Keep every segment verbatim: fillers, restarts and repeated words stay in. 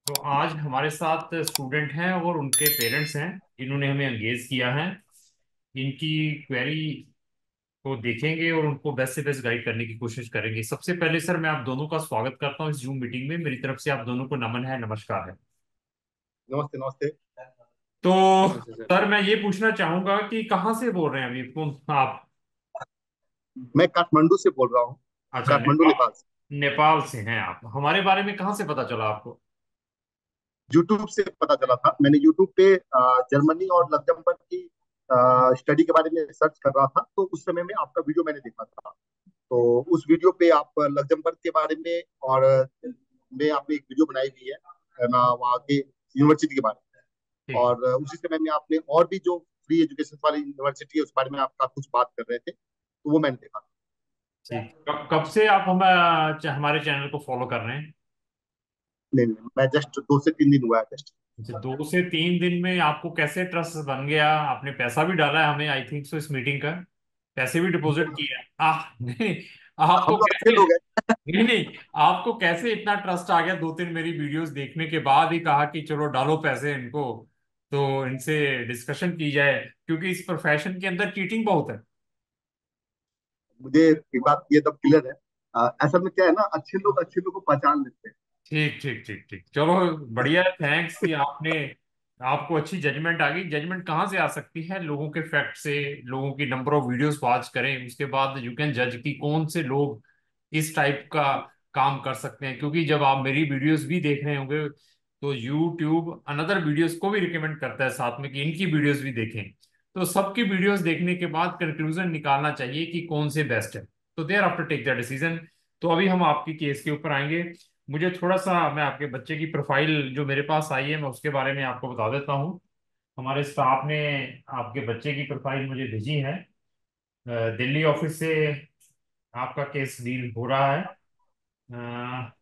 तो आज हमारे साथ स्टूडेंट हैं और उनके पेरेंट्स हैं जिन्होंने हमें एंगेज किया है। इनकी क्वेरी को देखेंगे और उनको बेस्ट से बेस्ट गाइड करने की कोशिश करेंगे। सबसे पहले सर, मैं आप दोनों का स्वागत करता हूँ इस जूम मीटिंग में। मेरी तरफ से आप दोनों को नमन है, नमस्कार है। नमस्ते नमस्ते। तो नमस्ते सर। सर, मैं ये पूछना चाहूंगा कि कहाँ से बोल रहे हैं अभी कौन आप? मैं काठमांडू से बोल रहा हूँ। अच्छा, काठमांडू नेपाल। नेपाल से। नेपाल से हैं आप। हमारे बारे में कहाँ से पता चला आपको? यूट्यूब से पता चला था। मैंने यूट्यूब पे अ, जर्मनी और लग्जमबर्ग की स्टडी के बारे में सर्च कर रहा था, तो उस समय में आपका वीडियो मैंने देखा था। तो उस वीडियो पे आप लग्जमबर्ग के बारे में और में आपने एक वीडियो बनाई हुई है है ना, वहाँ के यूनिवर्सिटी के बारे में। ठीक है। और उसी समय में आपने और भी जो फ्री एजुकेशन वाली यूनिवर्सिटी है उस बारे में आपका कुछ बात कर रहे थे, तो वो मैंने देखा। ठीक, कब कब से आप हम अ, हमारे चैनल को फॉलो कर रहे हैं? नहीं नहीं, मैं जस्ट दो से तीन दिन हुआ है जस्ट। अच्छा, दो से तीन दिन में आपको कैसे ट्रस्ट बन गया? आपने पैसा भी डाला है हमें, आई थिंक सो, इस मीटिंग का। पैसे भी डिपॉजिट किए हैं आह नहीं। हम आपको तो अच्छे कैसे? लोग हैं। नहीं नहीं, आपको कैसे इतना ट्रस्ट आ गया दो तीन मेरी वीडियोस देखने के बाद ही कहा कि चलो डालो पैसे इनको, तो इनसे डिस्कशन की जाए, क्योंकि इस प्रोफेशन के अंदर चीटिंग बहुत है। मुझे एक बात ये तब क्लियर है। अ, असल में क्या है ना, अच्छे लोग अच्छे लोग को पहचान लेते हैं। ठीक ठीक ठीक ठीक, चलो बढ़िया। थैंक्स कि आपने, आपको अच्छी जजमेंट आ गई। जजमेंट कहाँ से आ सकती है? लोगों के फैक्ट से, लोगों की नंबर ऑफ वीडियोस वॉच करें, उसके बाद यू कैन जज कि कौन से लोग इस टाइप का काम कर सकते हैं। क्योंकि जब आप मेरी वीडियोस भी देख रहे होंगे तो यूट्यूब अनदर वीडियोस को भी रिकमेंड करता है साथ में कि इनकी वीडियोस भी देखें। तो सबकी वीडियोस देखने के बाद कंक्लूजन निकालना चाहिए कि कौन से बेस्ट है, तो thereafter take the decision. तो अभी हम आपकी केस के ऊपर आएंगे। मुझे थोड़ा सा, मैं आपके बच्चे की प्रोफाइल जो मेरे पास आई है मैं उसके बारे में आपको बता देता हूँ। हमारे स्टाफ ने आपके बच्चे की प्रोफाइल मुझे भेजी है। अ, दिल्ली ऑफिस से आपका केस डील हो रहा है। अ,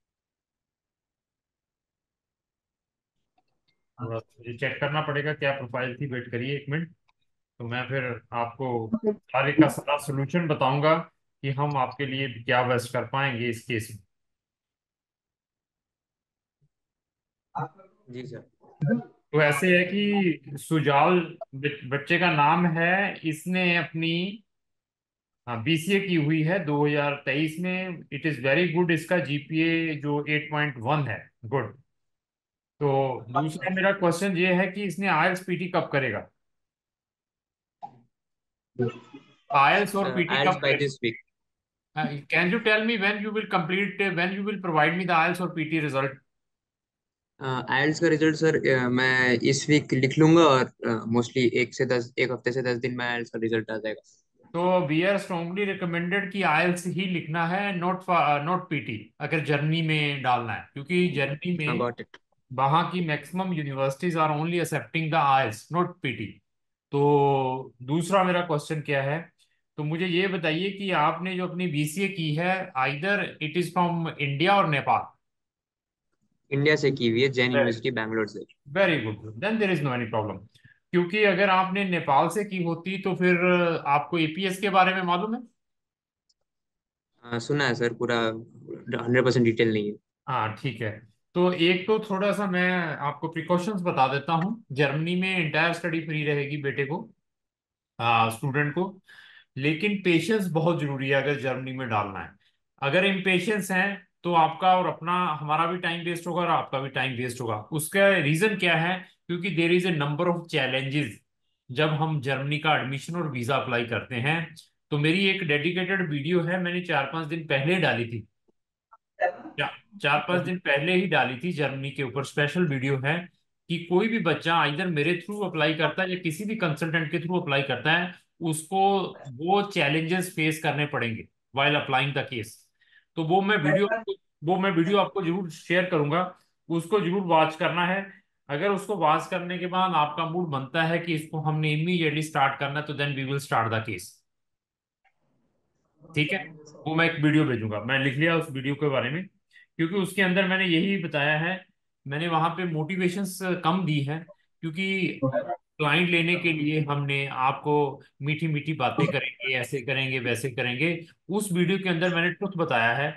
थोड़ा मुझे चेक करना पड़ेगा क्या प्रोफाइल थी, वेट करिए एक मिनट। तो मैं फिर आपको सारे का सारा सोल्यूशन बताऊंगा कि हम आपके लिए क्या बेस्ट कर पाएंगे इस केस में। जी सर। तो ऐसे है कि सुजाल ब- बच्चे का नाम है। इसने अपनी हाँ बीसीए की हुई है दो हज़ार तेईस में। It is very good. इसका जीपीए जो एट पॉइंट वन है, गुड। तो दूसरा मेरा क्वेश्चन ये है कि इसने आईएलटीएस पीटी कब करेगा? आईएलटीएस और पीटी Uh, कब ads by करेगा? this week. Can you tell me when you will complete, when you will provide me the IELTS और पीटी रिजल्ट? आइल्स का रिजल्ट सर, अ, मैं इस वीक लिख लूंगा और मोस्टली एक से दस एक हफ्ते से दस दिन में आइल्स का रिजल्ट आ जाएगा। तो वी आर स्ट्रांगली रिकमेंडेड कि आईएलटीएस ही लिखना है, नॉट नॉट पीटी, अगर जर्मनी में डालना है। क्योंकि जर्मनी हाँ, में गॉट इट। वहाँ की maximum universities are only accepting the IELTS, not PT. तो दूसरा मेरा क्वेश्चन क्या है? तो मुझे ये बताइए कि आपने जो अपनी बीसीए की है, either it is from India और नेपाल? इंडिया से की हुई है, जैन वेरी यूनिवर्सिटी बैंगलोर से। Very good, then there is no any problem. क्योंकि अगर आपने नेपाल से की होती तो फिर आपको एपीएस के बारे में मालूम है? हाँ, सुना है सर, पूरा हंड्रेड परसेंट डिटेल नहीं है। हाँ ठीक है। तो एक तो थोड़ा सा मैं आपको प्रिकॉशंस बता देता हूँ। जर्मनी में इंटायर स्टडी फ्री रहेगी बेटे को, स्टूडेंट को। लेकिन पेशेंस बहुत जरूरी है अगर जर्मनी में डालना है। अगर इम्पेशेंस है तो आपका और अपना, हमारा भी टाइम वेस्ट होगा और आपका भी टाइम वेस्ट होगा। उसका रीजन क्या है? क्योंकि there is a number of challenges जब हम जर्मनी का एडमिशन और वीजा अप्लाई करते हैं। तो मेरी एक डेडिकेटेड वीडियो है, मैंने चार पांच दिन पहले डाली थी। चा, चार पांच दिन पहले ही डाली थी जर्मनी के ऊपर, स्पेशल वीडियो है कि कोई भी बच्चा इधर मेरे थ्रू अप्लाई करता है या किसी भी कंसल्टेंट के थ्रू अप्लाई करता है, उसको वो चैलेंजेस फेस करने पड़ेंगे वाइल अप्लाइंग द केस। तो वो मैं वीडियो आपको वो मैं वीडियो आपको जरूर शेयर करूंगा। उसको जरूर वॉच करना है। अगर उसको वॉच करने के बाद आपका मूड बनता है कि इसको हमने इमीडिएटली स्टार्ट करना है, तो then we will start the case. ठीक है। वो मैं एक वीडियो भेजूंगा, मैं लिख लिया उस वीडियो के बारे में, क्योंकि उसके अंदर मैंने यही बताया है। मैंने वहां पे मोटिवेशंस कम दी है, क्योंकि क्लाइंट लेने के लिए हमने आपको मीठी मीठी बातें करेंगे, ऐसे करेंगे वैसे करेंगे। उस वीडियो के अंदर मैंने ट्रुथ बताया है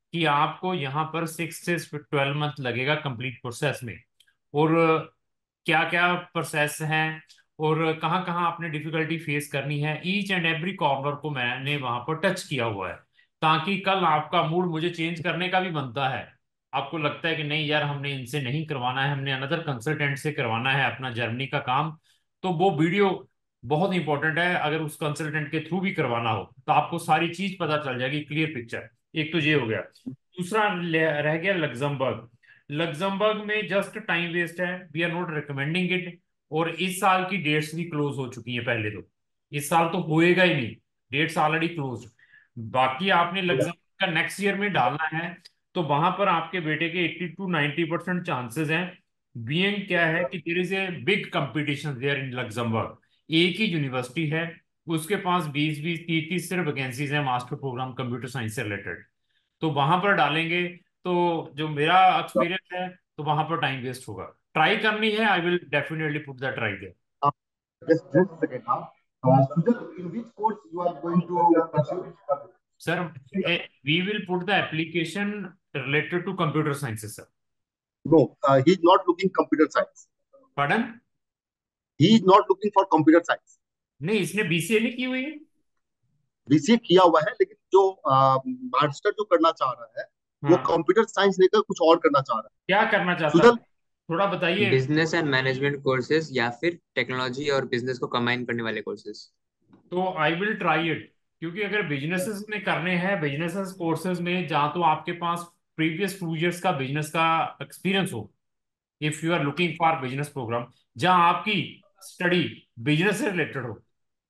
कि आपको यहाँ पर सिक्स से ट्वेल्व मंथ लगेगा कंप्लीट प्रोसेस में, और क्या क्या प्रोसेस है और कहाँ कहाँ आपने डिफिकल्टी फेस करनी है, ईच एंड एवरी कॉर्नर को मैंने वहां पर टच किया हुआ है, ताकि कल आपका मूड मुझे चेंज करने का भी बनता है, आपको लगता है कि नहीं यार हमने इनसे नहीं करवाना है, हमने अनदर कंसल्टेंट से करवाना है अपना जर्मनी का काम, तो वो वीडियो बहुत इंपॉर्टेंट है। अगर उस कंसल्टेंट के थ्रू भी करवाना हो तो आपको सारी चीज पता चल जाएगी, क्लियर पिक्चर। एक तो ये हो गया। दूसरा ले- रह गया लग्जमबर्ग। लग्जमबर्ग में जस्ट टाइम वेस्ट है, we are not recommending it. और इस साल की डेट्स भी क्लोज हो चुकी हैं पहले तो, इस साल तो होएगा ही नहीं, डेट्स ऑलरेडी क्लोज। बाकी आपने लग्जमबर्ग का नेक्स्ट ईयर में डालना है, तो वहां पर आपके बेटे के eighty to ninety percent chances हैं। बीइंग क्या है कि there is a big competition there in Luxembourg, एक ही यूनिवर्सिटी है, उसके पास बीस बीस तीस तीस सिर्फ वैकेंसीज हैं मास्टर प्रोग्राम कंप्यूटर साइंस से रिलेटेड। तो वहां पर डालेंगे तो जो मेरा एक्सपीरियंस है, तो वहां पर टाइम वेस्ट होगा। ट्राई करनी है, I will definitely put that try there. Uh, just just a second now. Uh, Sujat, in which course you are going to pursue? Sir we will put the application related to computer sciences sir. No, uh, he is not looking computer science. पढ़न। He is not looking for computer science. नहीं, इसने BCA नहीं की हुई है। BCA किया हुआ है, लेकिन जो मास्टर जो करना चाह रहा है वो हाँ, कंप्यूटर साइंस लेकर कुछ और करना चाह रहा है। क्या करना चाहता है, सुजल, थोड़ा बताइए। बिजनेस एंड मैनेजमेंट कोर्सेज या फिर टेक्नोलॉजी और बिजनेस को कंबाइन करने वाले कोर्सेज। तो आई विल ट्राई इट, क्योंकि अगर बिजनेसेस में करने हैं, बिजनेसेस कोर्सेज में जहाँ तो आपके पास प्रीवियस टू इयर्स का बिजनेस का एक्सपीरियंस हो, if you are looking for business program जहाँ आपकी स्टडी बिजनेस से रिलेटेड हो।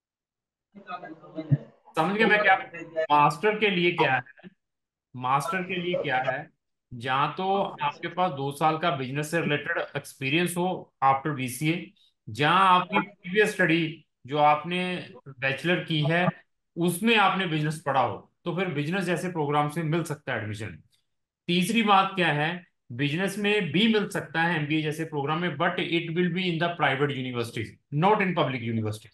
समझ गए मैं क्या, मास्टर के लिए क्या है, मास्टर के लिए क्या है, जहाँ तो आपके पास दो साल का बिजनेस से रिलेटेड एक्सपीरियंस हो आफ्टर बीसीए, जहाँ आपकी प्रीवियस स्टडी जो आपने बैचलर की है उसमें आपने बिजनेस पढ़ा हो, तो फिर बिजनेस जैसे प्रोग्राम से मिल सकता है एडमिशन। तीसरी बात क्या है, बिजनेस में भी मिल सकता है एमबीए जैसे प्रोग्राम में, but it will be in the private universities, not in public universities.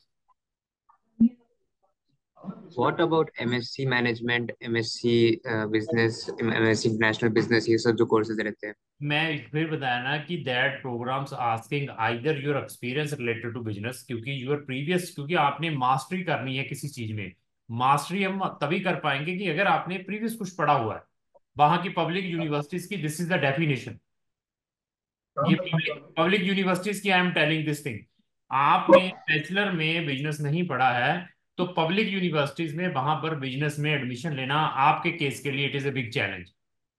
What about MSc management, MSc business, MSc international business, ये सब जो कोर्सेज रहते हैं। मैं फिर बताया ना कि that programs asking either your experience related to business, क्योंकि योर प्रीवियस, क्योंकि आपने मास्टरी करनी है किसी चीज में। मास्टरी हम तभी कर पाएंगे कि अगर आपने प्रीवियस कुछ पढ़ा हुआ है, वहां की पब्लिक यूनिवर्सिटीज की दिस इज द डेफिनेशन। ये पब्लिक पब्लिक यूनिवर्सिटीज की I am telling this thing. आपने बैचलर में बिजनेस नहीं पढ़ा है, तो पब्लिक यूनिवर्सिटीज में वहां पर बिजनेस में एडमिशन लेना आपके केस के लिए it is a big challenge.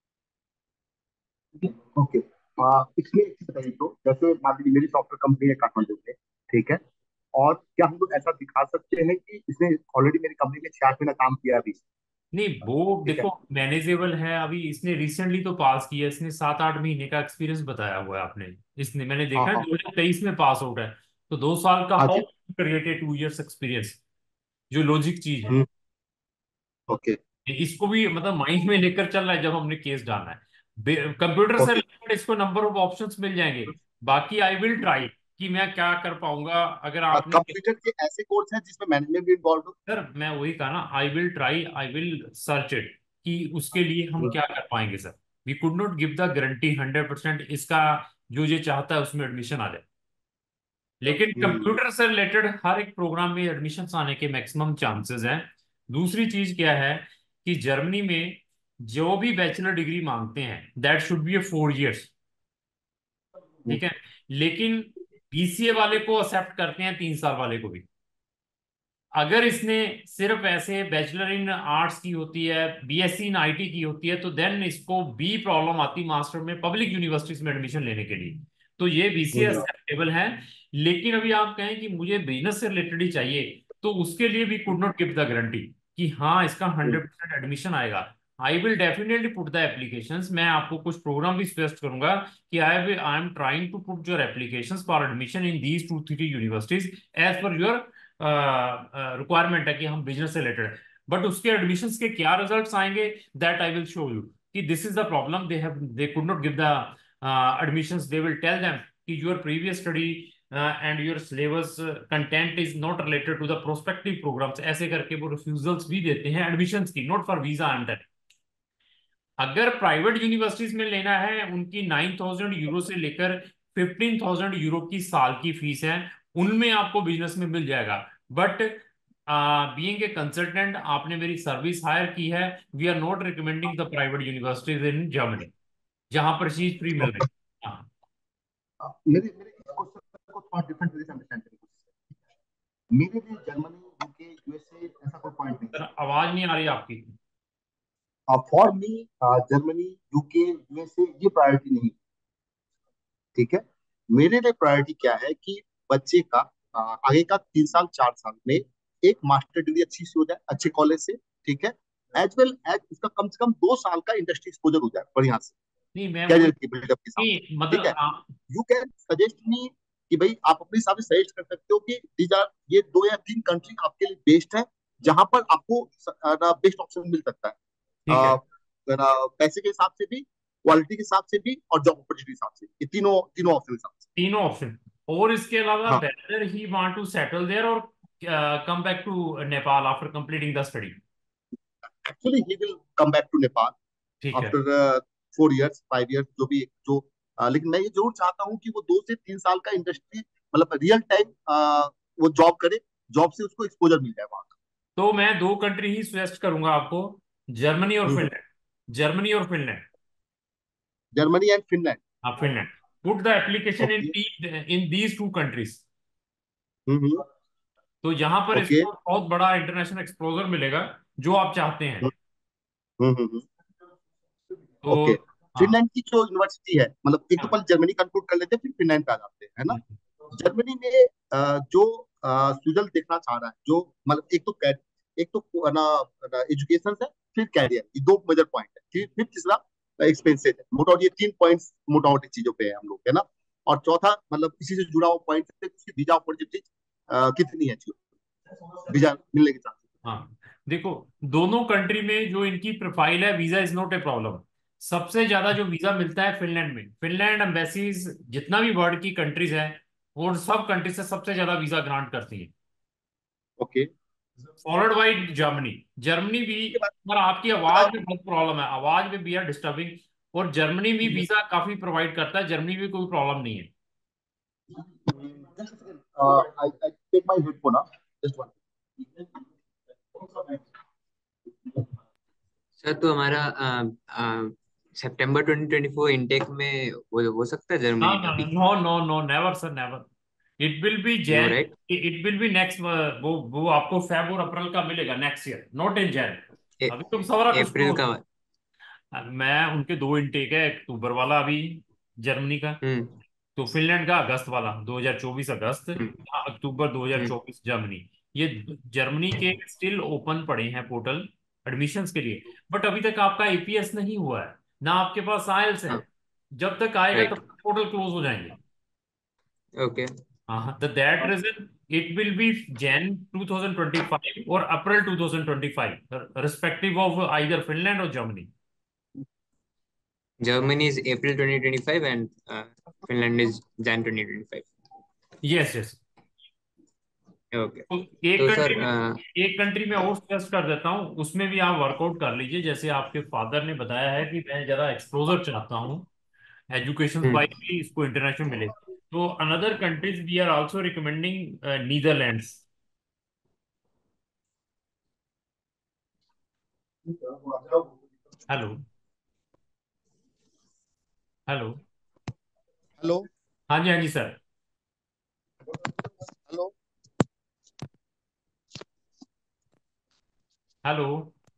Okay, इसमें एक चीज बताइए, तो जैसे मान लीजिए मेरी सॉफ्टवेयर कंपनी है काठमांडू में, ठीक है, और क्या हम लोग ऐसा दिखा सकते हैं कि इसने ऑलरेडी मेरी कंपनी में छह आठ महीना काम किया अभी? नहीं वो ठीक है। देखो मैनेजेबल है, अभी इसने रिसेंटली तो पास किया, इसने सात आठ महीने का एक्सपीरियंस बताया हुआ है आपने, इसने मैंने हाँ देखा है हाँ। दो हजार तेईस में पास आउट है, तो दो साल का हाँ हाउ जी। क्रिएटेड टू इयर्स एक्सपीरियंस, जो लॉजिक चीज है। हम्म। ओके। इसको भी मतलब माइंड में लेकर चल रहा है जब हमने केस डालना है कंप्यूटर से ओके। रिलेटेड, इसको नंबर ऑफ ऑप्शंस मिल जाएंगे। बाकी आई विल ट्राई कि मैं क्या कर पाऊंगा अगर आपने। कंप्यूटर के ऐसे कोर्स हैं जिसमें मैनेजमेंट भी इन्वॉल्व हो? सर मैं वही कहा ना, I will try, I will search it कि उसके लिए हम हम्म। क्या कर पाएंगे sir. We could not give the guarantee hundred percent इसका जो ये चाहता है उसमें एडमिशन आ जाए, लेकिन हम्म। कंप्यूटर से रिलेटेड हर एक प्रोग्राम में एडमिशन आने के मैक्सिमम चांसेस हैं। दूसरी चीज क्या है कि जर्मनी में जो भी बैचलर डिग्री मांगते हैं that should be a four years, hmm. ठीक है, लेकिन बीसीए वाले को एक्सेप्ट करते हैं तीन साल वाले को भी। अगर इसने सिर्फ ऐसे बैचलर इन आर्ट्स की होती है, बीएससी इन आईटी की होती है, तो देन इसको भी प्रॉब्लम आती मास्टर में पब्लिक यूनिवर्सिटीज में एडमिशन लेने के लिए। तो ये बीसीए हम्म। एक्सेप्टेबल है। लेकिन अभी आप कहें कि मुझे बिजनेस से रिलेटेड ही चाहिए, तो उसके लिए भी could not give the guarantee कि हाँ इसका हम्म। हंड्रेड परसेंट एडमिशन आएगा। I will definitely put the applications, मैं आपको कुछ प्रोग्राम भी सजेस्ट करूंगा कि I I am trying to put your applications for admission in these two three universities as per your requirement है कि हम बिजनेस से रिलेटेड है। बट उसके एडमिशंस के क्या रिजल्ट्स आएंगे that I will show you कि this is the problem, they have they could not give the admissions, they will tell them कि your previous study and your syllabus content is not related to the prospective programs, ऐसे करके वो refusals भी देते हैं admissions की, not for visa and that. अगर private universities में लेना है, उनकी नाइन थाउजेंड यूरो से लेकर फिफ्टीन थाउजेंड यूरो की साल की फीस है, उनमें आपको बिजनेस में मिल जाएगा। बट बीइंग ए कंसल्टेंट, आपने मेरी सर्विस हायर की है, we are not recommending the private universities in Germany जहां पर चीज फ्री मिल रही ओके। है। हाँ मेरे मेरे इस क्वेश्चन को थोड़ा डिफरेंट तरीके से अंडरस्टैंड करें। मेरे लिए जर्मनी, यूके, यूएसए ऐसा कोई पॉइंट नहीं सर, आवाज नहीं आ रही आपकी। है। For me Germany, UK, USA ये प्रायोरिटी नहीं। ठीक है। मेरे लिए प्रायोरिटी क्या है कि बच्चे का अ, आगे का तीन साल चार साल में एक मास्टर डिग्री अच्छी सी हो जाए अच्छे कॉलेज से। ठीक है। एज वेल एज उसका कम से कम दो साल का इंडस्ट्री एक्सपोजर हो जाए बढ़िया से, नहीं, मैं वही, कैरियर की बिल्डअप के हिसाब से। नहीं ठीक मतलब है। Ah, you can suggest me कि भाई आप अपने हिसाब से सजेस्ट कर सकते हो कि दीज आर ये दो या तीन कंट्री आपके लिए बेस्ट है, जहां पर आपको बेस्ट ऑप्शन मिल सकता है। ठीक है। अ, ना पैसे के हिसाब से भी, क्वालिटी के हिसाब से भी, और जॉब अपॉर्चुनिटी के हिसाब से, ये तीनों तीनों ऑप्शन के हिसाब से। तीनों ऑप्शन। और इसके अलावा हाँ। Whether he want to settle there और come back to Nepal after completing the study. Actually he will come back to Nepal ठीक है। After four years, five years, जो भी जो अ, लेकिन मैं ये जरूर चाहता हूँ कि वो दो से तीन साल का इंडस्ट्री मतलब रियल टाइम वो जॉब करे, जॉब से उसको एक्सपोजर मिल जाए वहां का। तो मैं दो कंट्री ही सजेस्ट करूंगा आपको, जर्मनी और हम्म। फिनलैंड। जर्मनी और फिनलैंड। Germany and Finland. हाँ, Finland. Put the application in okay. In these two countries. Hmm. तो यहाँ पर ओके। इसको बहुत बड़ा इंटरनेशनल एक्सपोजर मिलेगा, जो आप चाहते हैं। हम्म। हम्म। तो ओके। हाँ फिनलैंड की जो यूनिवर्सिटी है, मतलब एक तो हाँ। पहले जर्मनी कंक्लूड कर लेते हैं फिर फिनलैंड पे आ जाते हैं, है ना। जर्मनी में अ, जो सुजल देखना चाह रहा है, जो मतलब एक तो कै- एक तो ना एजुकेशन है, फिर कैरियर, ये दो मेजर पॉइंट है। फिर फिर तीसरा एक्सपेंसेस है। मोटा मोटी ये तीन पॉइंट्स मोटा मोटी चीजों पे है हम लोग, है ना। और चौथा मतलब इसी से जुड़ा हुआ पॉइंट है कि उसकी वीजा अपॉर्चुनिटी कितनी है, वीजा मिलने के चांसेस। हाँ, देखो, दोनों कंट्री में जो इनकी प्रोफाइल है, visa is not a problem. सबसे ज्यादा जो वीजा मिलता है फिनलैंड में, फिनलैंड एम्बेसीज जितना भी वर्ल्ड की कंट्रीज है, वो सब कंट्री से सबसे ज्यादा वीजा ग्रांट करती है। Okay. Followed by Germany. Germany भी, इसके बाद पर आपकी इसके आवाज बाद में बहुत प्रॉब्लम है, आवाज में भी आर डिस्टर्बिंग। और जर्मनी भी वीजा काफी प्रोवाइड करता है, जर्मनी भी कोई प्रॉब्लम नहीं है। just a second. Uh, I, I take my headphone now. Just one. Sir तो हमारा सितंबर ट्वेंटी ट्वेंटी फोर इनटेक में वो हो सकता है हाँ, जर्मनी में अभी? No no no, never sir, never. It will be no Jan. Right. It will be next. वो वो आपको फेब और अप्रैल का मिलेगा next year, not in Jan. अभी तुम सारा कुछ अप्रैल क्लोज। का। मैं उनके दो इनटेक है, अक्टूबर वाला अभी जर्मनी का, हम्म। तो फिनलैंड का अगस्त वाला, दो हज़ार चौबीस अगस्त, हम्म। हाँ, अक्टूबर हम्म। दो हज़ार चौबीस जर्मनी। ये जर्मनी के स्टिल ओपन पड़े हैं पोर्टल एडमिशन्स के लिए। बट अभी तक आपका एपीएस नहीं हुआ है, ना आपके पास आइल्स है। हाँ। जब तक आएगा तब राइट। तक पोर्टल क्लोज हो जाएंगे। ओके। हाँ, the that reason it will be Jan twenty twenty five और April twenty twenty five, respective of either Finland और Germany. Germany is April twenty twenty five and Finland is Jan twenty twenty five. Yes yes. Okay. तो एक तो sir country में, एक country में और suggest कर देता हूँ, उसमें भी आप वर्कआउट कर लीजिए। जैसे आपके फादर ने बताया है कि मैं जरा एक्सपोजर चाहता हूँ, एजुकेशन वाइज भी इसको इंटरनेशनल मिले, तो another countries we are also recommending Netherlands. Hello. Hello. Hello. हाँ जी, हाँ जी sir. Hello. Hello.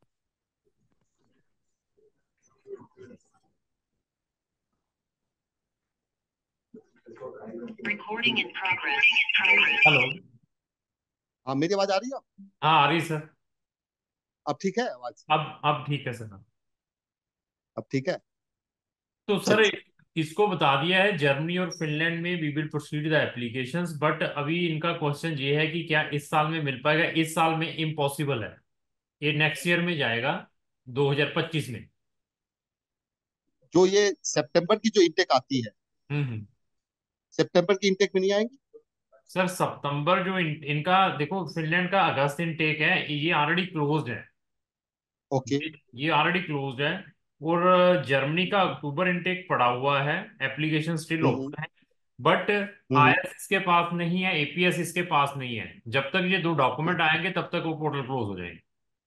Recording in progress. Hello. हाँ, मेरी आवाज आ रही है? हाँ, आ रही सर। अब ठीक है आवाज? अब अब ठीक है सर। अब ठीक है। तो सर, चलिए। इसको बता दिया है, जर्मनी और फिनलैंड में we will proceed the applications, but अभी इनका क्वेश्चन ये है कि क्या इस साल में मिल पाएगा। इस साल में इम्पॉसिबल है, ये नेक्स्ट ईयर में जाएगा, दो हज़ार पच्चीस में। जो ये सितंबर की जो इंटेक आती है, हम्म हम्म। सितंबर की इंटेक में नहीं आएंगी? सर, सितंबर जो इन, इनका देखो, फिनलैंड का अगस्त इनटेक है, ये ऑलरेडी क्लोज्ड है। ओके। ये ऑलरेडी क्लोज्ड है। और जर्मनी का अक्टूबर इनटेक पड़ा हुआ है, एप्लीकेशन स्टिल हम्म ओपन है। बट हम्म आईएलटीएस इसके पास नहीं है, एपीएस इसके पास नहीं है। जब तक ये दो डॉक्यूमेंट आएंगे तब तक वो पोर्टल क्लोज हो जाएगी।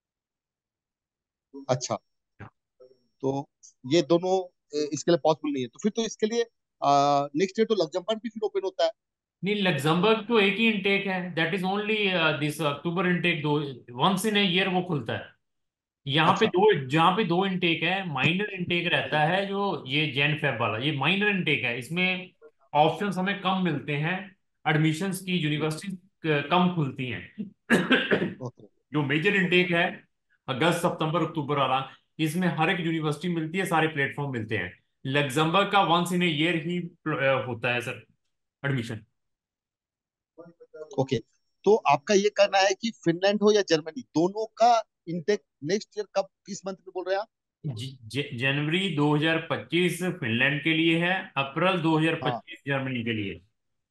अच्छा, तो ये दोनों ए, इसके लिए पॉसिबल नहीं है, तो फिर तो इसके लिए नेक्स्ट ईयर तो लग्जमबर्ग भी फिर ओपन होता है। नहीं, लग्जमबर्ग तो एक ही इनटेक है, that is only this October intake. दो वंस इन ए ईयर वो खुलता है। यहाँ पे अच्छा। दो, जहाँ पे दो इनटेक है, माइनर इनटेक रहता है जो ये जैन फेब वाला, ये माइनर इनटेक है। इसमें ऑप्शंस हमें कम मिलते हैं, एडमिशन्स की यूनिवर्सिटी कम खुलती हैं। ओके जो मेजर इनटेक है, अगस्त सितंबर अक्टूबर वाला, इसमें हर एक यूनिवर्सिटी मिलती है, सारे प्लेटफॉर्म मिलते हैं। लग्जमबर्ग का वंस इन ए ईयर ही अ, होता है सर, एडमिशन। ओके, तो आपका ये कहना है कि फिनलैंड हो या जर्मनी, दोनों का इनटेक नेक्स्ट ईयर कब, किस मंथ में बोल रहे हैं आप? ज- ज- जनवरी दो हज़ार पच्चीस फिनलैंड के लिए है, अप्रैल हाँ, दो हज़ार पच्चीस जर्मनी के लिए।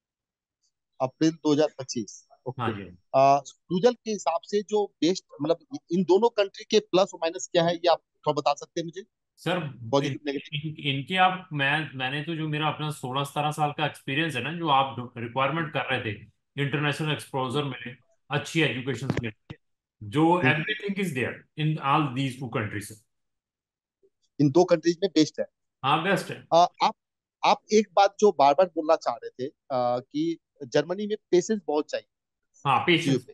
अप्रैल दो हज़ार पच्चीस। हाँ ओके। जी रिजल्ट के हिसाब से जो बेस्ट, मतलब इन दोनों कंट्री के प्लस और माइनस क्या है, ये आप थोड़ा बता सकते हैं मुझे, सर। इन, पॉजिटिव नेगेटिव? इन, इनके आप मैं मैंने तो जो मेरा अपना सोलह सत्रह साल का एक्सपीरियंस है ना, जो आप रिक्वायरमेंट कर रहे थे, इंटरनेशनल एक्सपोजर मिले, अच्छी एजुकेशन मिले, जो everything is there in all these two countries. इन दो कंट्रीज में बेस्ट है। हाँ, बेस्ट है। अ, आप आप एक बात जो बार बार बोलना चाह रहे थे, अ, कि जर्मनी में पेशेंस बहुत चाहिए हाँ, चीजों पेशेंस। पे,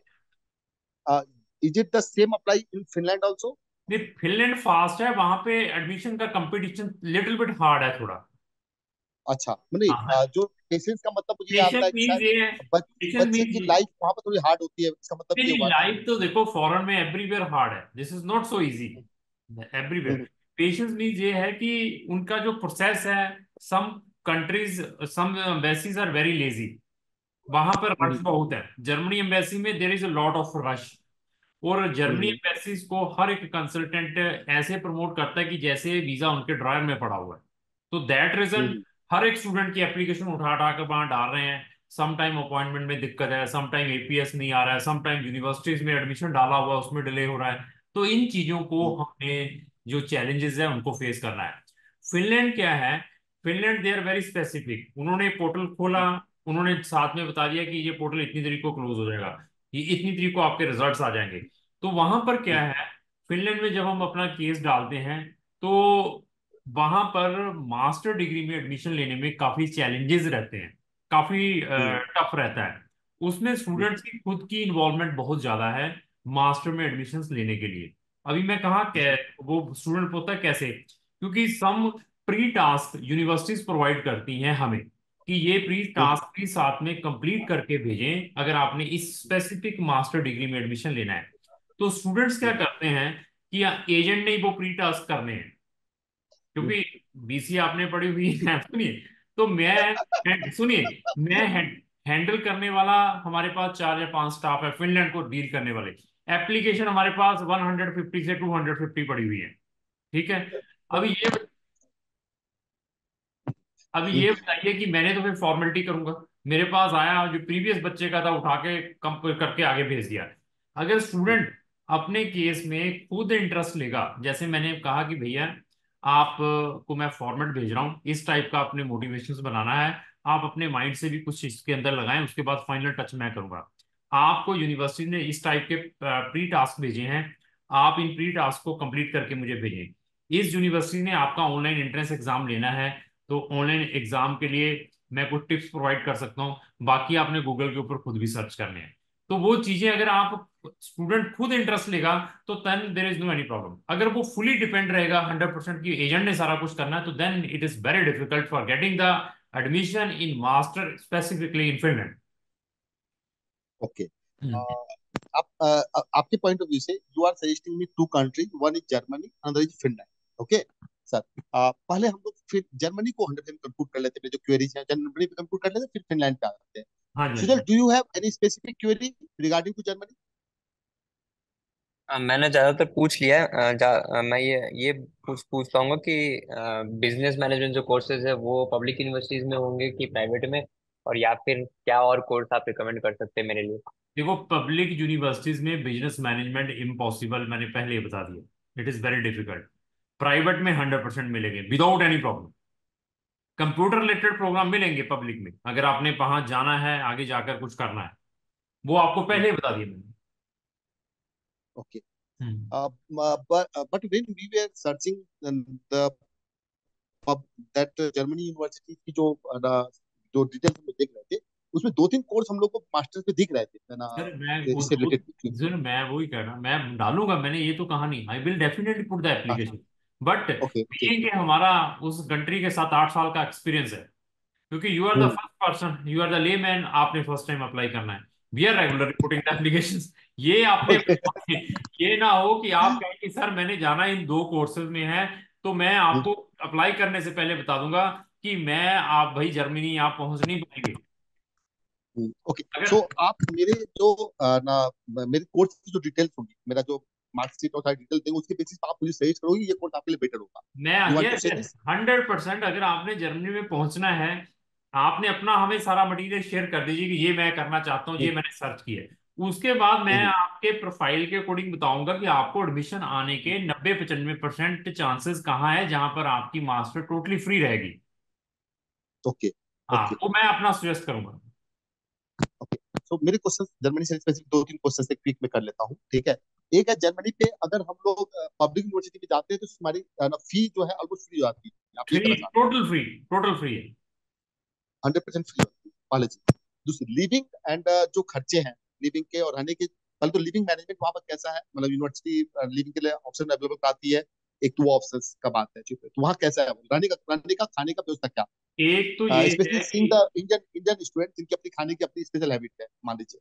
is it the same apply in Finland also? नहीं, फिनलैंड फास्ट है, वहां पे एडमिशन का कंपटीशन लिटिल बिट हार्ड है थोड़ा। अच्छा, नहीं, हाँ, अ, जो पेशेंस का मतलब मुझे ये आता पेशेंस है कि मीन्स शायद ये है, बच, पेशेंस बच्चे मीन्स की ये, लाइफ वहां पर थोड़ी हार्ड होती है, इसका मतलब नहीं ये नहीं, हुआ ना? लाइफ तो देखो फॉरेन में एवरीवेयर हार्ड है, this is not so easy everywhere. Hmm patience means ये है कि उनका जो प्रोसेस है, some countries, some embassies are very lazy, वहां पर रश हम्म बहुत है। जर्मनी एम्बेसी में there is a lot of rush. और जर्मनी हम्म एम्बेसीज को हर एक कंसल्टेंट ऐसे प्रमोट करता है कि जैसे वीजा उनके ड्रायर में पड़ा हुआ है। तो दैट रीजन हम्म हर एक स्टूडेंट की एप्लीकेशन उठा उठा कर वहां डाल रहे हैं। सम टाइम अपॉइंटमेंट में दिक्कत है, सम टाइम एपीएस नहीं आ रहा है, सम टाइम यूनिवर्सिटीज में एडमिशन डाला हुआ है उसमें डिले हो रहा है। तो इन चीजों को हम्म हमने, जो चैलेंजेस है उनको फेस करना है। फिनलैंड क्या है, Finland they are very specific. उन्होंने पोर्टल खोला, उन्होंने साथ में बता दिया कि ये पोर्टल इतनी तारीख को क्लोज हो जाएगा, ये इतनी तारीख को आपके रिजल्ट्स आ जाएंगे। तो वहां पर क्या हम्म है, फिनलैंड में जब हम अपना केस डालते हैं, तो वहां पर मास्टर डिग्री में एडमिशन लेने में काफी चैलेंजेस रहते हैं, काफी हम्म टफ रहता है। उसमें हम्म स्टूडेंट्स की खुद की इन्वॉल्वमेंट बहुत ज्यादा है मास्टर में एडमिशन्स लेने के लिए। अभी मैं कहा कै वो स्टूडेंट होता है कैसे, क्योंकि some pre task universities provide करती हैं हमें कि ये प्री हम्म टास्क भी साथ में कंप्लीट करके भेजें अगर आपने इस स्पेसिफिक मास्टर डिग्री में एडमिशन लेना है। तो स्टूडेंट्स क्या हम्म करते हैं कि एजेंट ने ही वो प्री टास्क करने हैं, हम्म क्योंकि बीसी आपने पढ़ी हुई है। सुनिए, तो मैं हैं- सुनिए, मैं हैंडल करने वाला, हमारे पास चार या पांच स्टाफ है फिनलैंड को डील करने वाले। एप्लीकेशन हमारे पास वन हंड्रेड फिफ्टी से टू हंड्रेड फिफ्टी पड़ी हुई है। ठीक है। अभी ये अभी हम्म ये बताइए कि मैंने तो फिर फॉर्मेलिटी करूंगा, मेरे पास आया जो प्रीवियस बच्चे का था उठा के कम करके आगे भेज दिया। अगर हम्म स्टूडेंट अपने केस में खुद इंटरेस्ट लेगा, जैसे मैंने कहा कि भैया आप अ, को मैं फॉर्मेट भेज रहा हूँ, इस टाइप का अपने मोटिवेशंस बनाना है, आप अपने माइंड से भी कुछ इसके अंदर लगाएं, उसके बाद फाइनल टच मैं करूंगा। आपको यूनिवर्सिटी ने इस टाइप के प्री टास्क भेजे हैं, आप इन प्री टास्क को कंप्लीट करके मुझे भेजें। इस यूनिवर्सिटी ने आपका ऑनलाइन एंट्रेंस एग्जाम लेना है, तो ऑनलाइन एग्जाम के लिए मैं कुछ टिप्स प्रोवाइड कर सकता हूँ, बाकी आपने गूगल के ऊपर खुद भी सर्च करने हैं। तो वो चीजें अगर आप, स्टूडेंट खुद इंटरेस्ट लेगा, तो then there is no any problem. अगर वो फुली डिपेंड रहेगा हंड्रेड परसेंट की एजेंट ने सारा कुछ करना है, तो then it is very difficult for getting the admission in master specifically in Finland. Okay. आप, अ, आपके पॉइंट ऑफ व्यू से you are suggesting me two country, one is Germany, another is Finland. Okay sir, पहले हम लोग फिर Germany को hundred percent compute कर लेते हैं, जो क्वेरीज है जर्मनी पे कंप्यूट कर लेते हैं, फिर फिनलैंड पे आ जाते हैं। हाँ जी, हाँ Sujal, ji. Do you have any specific query regarding to Germany? अ, मैंने ज्यादातर पूछ लिया है। अ, जा, अ, मैं ये ये पूछ पूछ पाऊंगा कि बिजनेस मैनेजमेंट जो कोर्सेज है वो पब्लिक यूनिवर्सिटीज में होंगे कि प्राइवेट में, और या फिर क्या और कोर्स आप रिकमेंड कर सकते हैं मेरे लिए? देखो, पब्लिक यूनिवर्सिटीज में बिजनेस मैनेजमेंट इम्पॉसिबल, मैंने पहले ही बता दिया, it is very difficult. Private में हंड्रेड परसेंट मिलेंगे without any problem. Computer related program मिलेंगे पब्लिक में, अगर आपने वहां जाना है आगे जाकर कुछ करना है, वो आपको पहले ही बता दिया मैंने। Okay. Hmm. But when we were searching the that Germany university की जो अ, ना, जो डिटेल्स हम लोग देख रहे थे, उसमें दो तीन कोर्स हम लोग को मास्टर्स में दिख रहे थे ना, सर मैं वो इससे दो रिलेटेड। सर मैं वही कह रहा मैं डालूंगा, मैंने ये तो कहा नहीं, I will definitely put the हाँ। Application. But okay okay. Being कि हमारा उस कंट्री के साथ आठ साल का एक्सपीरियंस है, क्योंकि you are the hmm. First person, you are the layman, आपने फर्स्ट टाइम अप्लाई करना है। We are regular reporting the applications. ये आपने ओके। ये ना हो कि आप कहें कि सर मैंने जाना इन दो कोर्सेज में है, तो मैं आपको अप्लाई करने से पहले बता दूंगा कि मैं आप भाई जर्मनी आप पहुंच नहीं पाएंगे। ओके। अगर सो आप मेरे जो अ, ना मेरे कोर्स की जो डिटेल्स होगी, मेरा जो मार्कशीट और सारी डिटेल देंगे, उसके बेसिस पर आप मुझे सजेस्ट करोगे ये कोर्स आपके लिए बेटर होगा। मैं you want to yes say yes this? Hundred percent, अगर आपने जर्मनी में पहुंचना है, आपने अपना हमें सारा मटेरियल शेयर कर दीजिए कि ये मैं करना चाहता हूँ, ये मैंने सर्च किया है। उसके बाद मैं आपके प्रोफाइल के अकॉर्डिंग बताऊंगा कि आपको एडमिशन आने के नब्बे पचानवे परसेंट चांसेस कहाँ है जहां पर आपकी मास्टर टोटली फ्री रहेगी। ओके हाँ, ओके वो मैं अपना सजेस्ट करूंगा। ओके। सो मेरे क्वेश्चन जर्मनी से स्पेसिफिक दो तीन क्वेश्चन एक क्विक में कर लेता हूँ, ठीक है? एक है, जर्मनी पे अगर हम लोग पब्लिक यूनिवर्सिटी में जाते हैं तो हमारी फी जो है ऑलमोस्ट फ्री हो जाती है, आप ये फ्री, कहना चाहते टोटल फ्री, टोटल फ्री है। हैं? हंड्रेड परसेंट फ्री होती है, पहले चीज। दूसरी, लिविंग एंड जो खर्चे हैं लिविंग के और रहने के, पहले तो लिविंग मैनेजमेंट वहां पर कैसा है, मतलब यूनिवर्सिटी लिविंग के लिए ऑप्शन अवेलेबल कराती है, एक तो वो ऑप्शन का बात है, ठीक है? तो वहाँ कैसा है रहने का, रहने का, खाने का व्यवस्था क्या? एक तो ये स्पेशली है सीइंग कि द इंडियन इंडियन स्टूडेंट जिनकी अपनी खाने की अपनी स्पेशल हैबिट है, मान लीजिए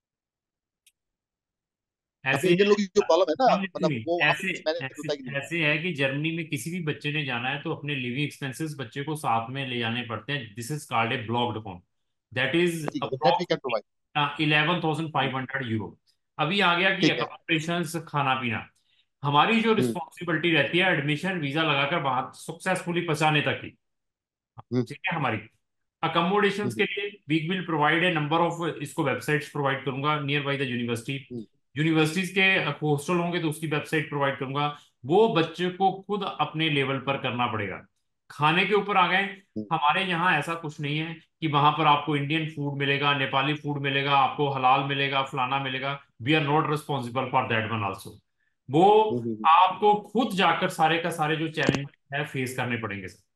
अपने ऐसे इंडियन लोगों की जो प्रॉब्लम है ना, नहीं मतलब नहीं, वो वहां पे ऐसे कुछ मैनेज ऐसे होता है कि नहीं होता? ऐसे है कि जर्मनी में किसी भी बच्चे ने जाना है तो अपने लिविंग एक्सपेंसेस बच्चे को साथ में ले जाने पड़ते हैं। This is called a blocked account, that is ठीक है, that we can provide. Approximately eleven thousand five hundred euro. अभी आ गया कि ठीक है। अकोमोडेशन, खाना पीना, हमारी जो हम्म रिस्पॉन्सिबिलिटी रहती है एडमिशन वीजा लगाकर वहां सक्सेसफुली पहुंचाने तक की, हम्म ठीक है हमारी। अकोमोडेशंस हम्म के लिए we will provide a number of, इसको वेबसाइट्स प्रोवाइड करूंगा नियर बाई द यूनिवर्सिटी। हम्म यूनिवर्सिटीज के हॉस्टल होंगे तो उसकी वेबसाइट प्रोवाइड करूंगा। वो बच्चे को खुद अपने लेवल पर करना पड़ेगा। खाने के ऊपर आ गए, हम्म हमारे यहाँ ऐसा कुछ नहीं है कि वहां पर आपको इंडियन फूड मिलेगा, नेपाली फूड मिलेगा, आपको हलाल मिलेगा, फलाना मिलेगा। We are not responsible for that one also. वो हम्म हम्म, हम्म। आपको खुद जाकर सारे का सारे जो चैलेंज है फेस करने पड़ेंगे सर।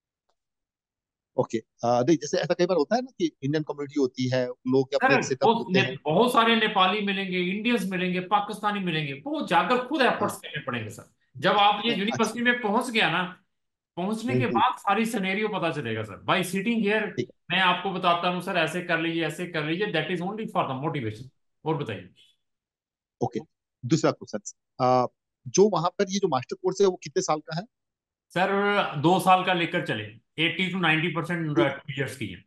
ओके। आ, नहीं, जैसे ऐसा कई बार होता है ना कि इंडियन कम्युनिटी होती है, लोग के सर अपने एक सेटअप बहुत होते ने, हैं। बहुत सारे नेपाली मिलेंगे, इंडियंस मिलेंगे, पाकिस्तानी मिलेंगे, वो जाकर खुद हाँ, एफर्ट्स करने पड़ेंगे सर। जब आप ये अच्छा। यूनिवर्सिटी में पहुंच गया ना, पहुंचने हम्म के हम्म, बाद सारी सिनेरियो पता चलेगा सर, बाय सिटिंग हियर। ठीक है। मैं आपको बताता हूँ सर, ऐसे कर लीजिए, ऐसे कर लीजिए, that is only for the motivation. और बताइए। ओके। दूसरा क्वेश्चन, जो वहां पर ये जो मास्टर कोर्स है वो कितने साल का है? सर दो साल का लेकर चले, eighty to ninety percent two two years की है।